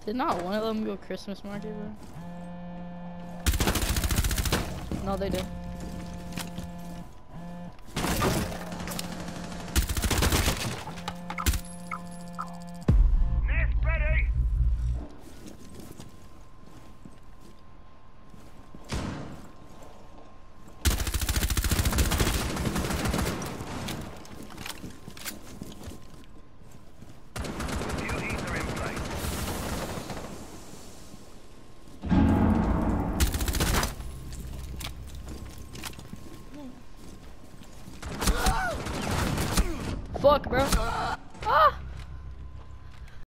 Did not one of them go Christmas market, bro? No, they did. Nest ready. Duties are in place. Fuck, bro.